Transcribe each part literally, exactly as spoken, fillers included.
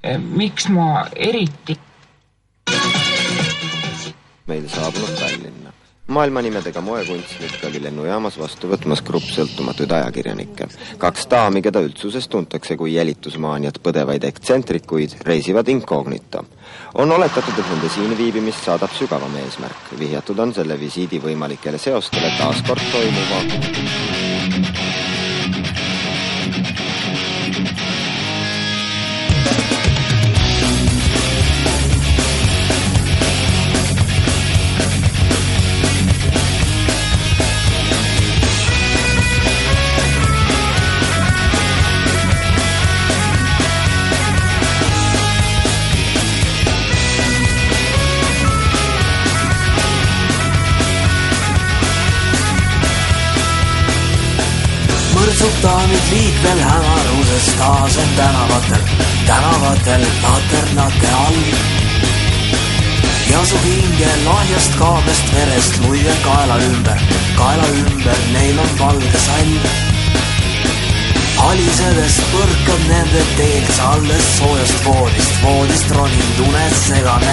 miks ma eriti meil saabunud Tallinna. Maailma nimedega moekunstnik oli lennujaamas vastu võtmas grupp sõltumatuid ajakirjanikke. Kaks daami, keda üldsuses tuntakse kui jälitusmaaniat põdevaid ekstsentrikuid, reisivad inkognito. On oletatud, et nende siin viibimist saadab sügavam eesmärk. Vihjatud on selle visiidi võimalikele seostele taaskord toimuva. Daamid liikvel hämaruses taas on tänavatel, tänavatel laternate all. Ja su hinge lahjast kaamest verest luige kaela ümber, kaela ümber neil on valge sall. Halisedest põrkab nende teeks alles soojast voodist, voodist ronind unes segane.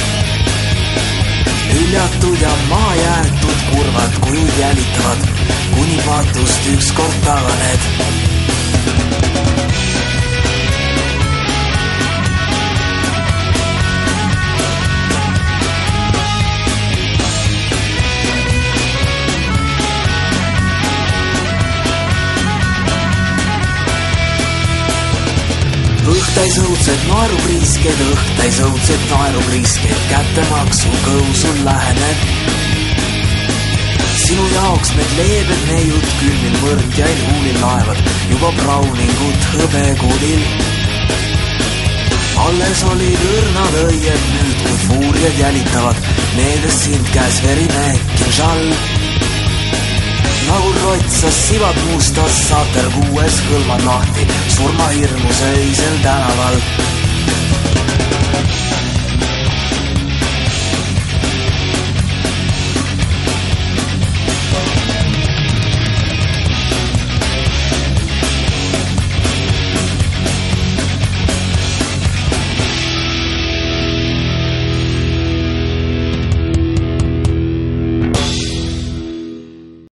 Hüljatud ja maa jäetud kurvad kujud jälitavad, kuni patust ükskord taganed. Õhtais õudsed naerupriiskeid, õhtais õudsed naerupriiskeid, kättemaksu kõusul läheneb. Sinu jaoks need leebed neiud külmil võrdjail huulil laevad, juba browningut hõbekulil. Alles olid õrnad õied nüüd, kui fuuriad jälitavad, needest sind käes verine kinžall. Nagu rotsas sivad mustas saater kuues kõlmad lahti, surmahirmus öisel tänaval.